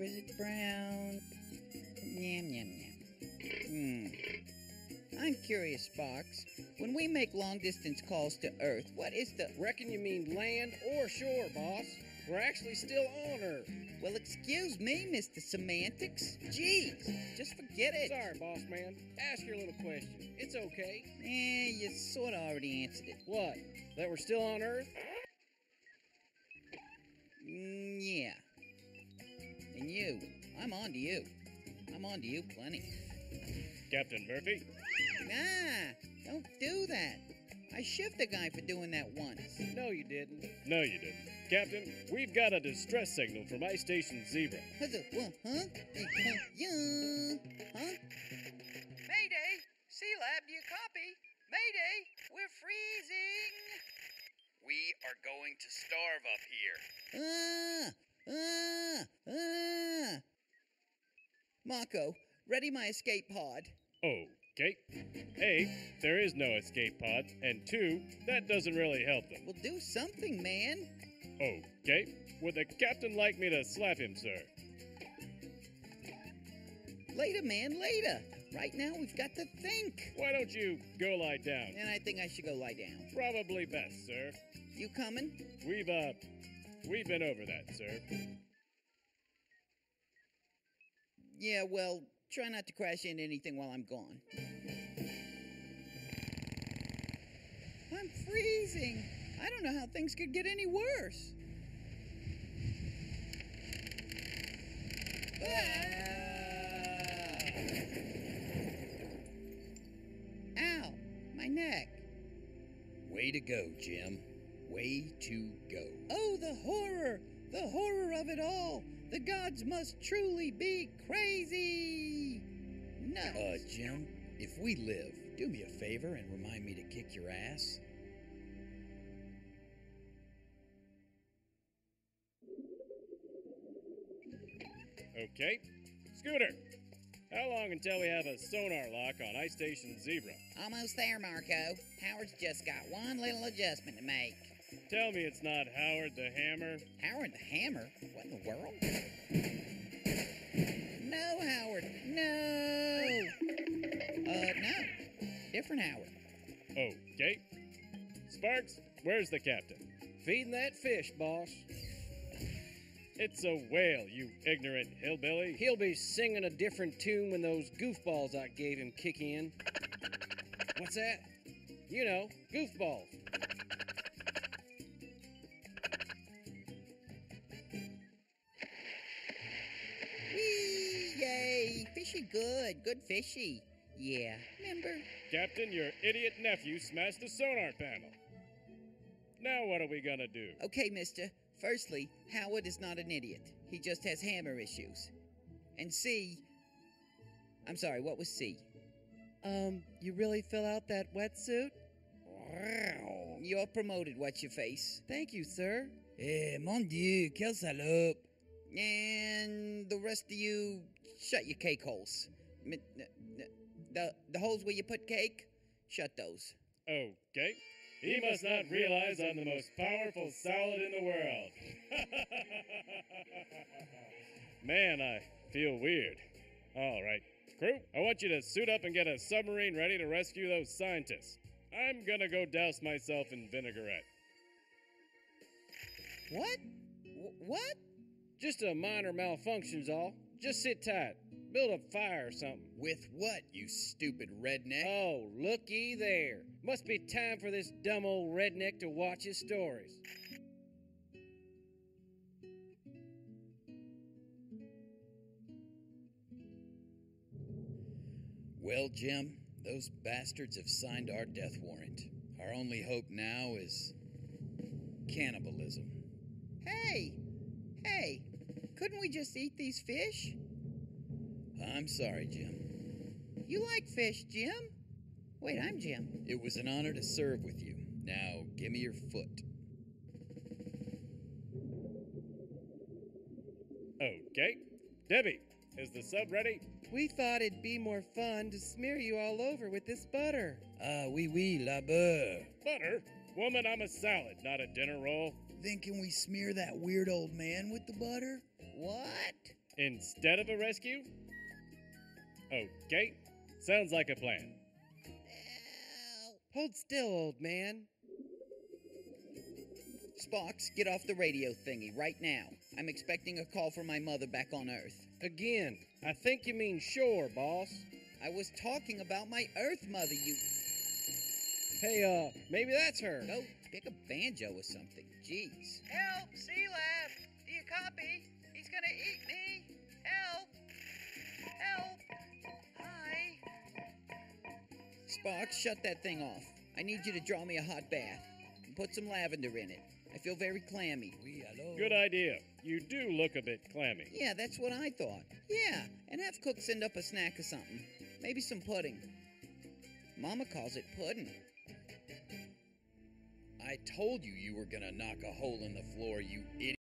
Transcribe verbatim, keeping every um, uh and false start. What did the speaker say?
is it brown? Yum, yum, yum. Hmm. I'm curious, Sparks. When we make long-distance calls to Earth, what is the... Reckon you mean land or shore, boss. We're actually still on Earth. Well, excuse me, Mister Semantics. Jeez, just forget it. Sorry, boss man. Ask your little question. It's okay. Eh, you sort of already answered it. What? That we're still on Earth? Mm, yeah. And you. I'm on to you. I'm on to you plenty. Captain Murphy? Nah, don't do that. I shipped a guy for doing that once. No, you didn't. No, you didn't. Captain, we've got a distress signal from Ice Station Zebra. Huh? Huh? Yeah. Huh? Mayday! C-Lab, do you copy? Mayday! We're freezing! We are going to starve up here. Ah! Ah! Ah! Mako, ready my escape pod. Okay. A, there is no escape pod, and two, that doesn't really help them. Well, do something, man. Okay. Would the captain like me to slap him, sir? Later, man, later. Right now, we've got to think. Why don't you go lie down? And I think I should go lie down. Probably best, sir. You coming? We've, uh, we've been over that, sir. Yeah, well, try not to crash into anything while I'm gone. I'm freezing. I don't know how things could get any worse. Ah! Ow, my neck. Way to go, Jim. Way to go. Oh, the horror! The horror of it all! The gods must truly be crazy! No. Uh, Jim, if we live, do me a favor and remind me to kick your ass. Okay. Scooter, how long until we have a sonar lock on Ice Station Zebra? Almost there, Marco. Howard's just got one little adjustment to make. Tell me it's not Howard the Hammer. Howard the Hammer? What in the world? No, Howard. No. Uh, no. Different Howard. Okay. Sparks, where's the captain? Feeding that fish, boss. It's a whale, you ignorant hillbilly. He'll be singing a different tune when those goofballs I gave him kick in. What's that? You know, goofballs. Whee! Yay! Fishy good. Good fishy. Yeah. Remember? Captain, your idiot nephew smashed the sonar panel. Now what are we gonna do? Okay, mister. Firstly, Howard is not an idiot. He just has hammer issues. And C... I'm sorry, what was C? Um, you really fill out that wetsuit? You're promoted, what's your face? Thank you, sir. Eh, mon dieu, quelle salope. And the rest of you, shut your cake holes. M- n- n- The, the holes where you put cake, shut those. Okay. He must not realize I'm the most powerful salad in the world. Man, I feel weird. All right. Crew, I want you to suit up and get a submarine ready to rescue those scientists. I'm gonna go douse myself in vinaigrette. What? W- what? Just a minor malfunction's all. Just sit tight. Build a fire or something. With what, you stupid redneck? Oh, looky there. Must be time for this dumb old redneck to watch his stories. Well, Jim, those bastards have signed our death warrant. Our only hope now is cannibalism. Hey! Hey! Couldn't we just eat these fish? I'm sorry, Jim. You like fish, Jim? Wait, I'm Jim. It was an honor to serve with you. Now, give me your foot. Okay. Debbie, is the sub ready? We thought it'd be more fun to smear you all over with this butter. Ah, oui, oui, la beurre. Butter? Woman, I'm a salad, not a dinner roll. Then can we smear that weird old man with the butter? What? instead of a rescue? Okay, sounds like a plan. Hold still, old man. Spox, get off the radio thingy right now. I'm expecting a call from my mother back on Earth. Again, I think you mean shore, boss. I was talking about my Earth mother, you... Hey, uh, maybe that's her. Go pick a banjo or something. Jeez. Help! Sea-Lab! Do you copy? He's gonna eat me! Help! Help! Hi! Spox, shut that thing off. I need you to draw me a hot bath and put some lavender in it. I feel very clammy. Oui, allô? Good idea. You do look a bit clammy. Yeah, that's what I thought. Yeah, and have Cook send up a snack or something. Maybe some pudding. Mama calls it pudding. I told you you were gonna knock a hole in the floor, you idiot.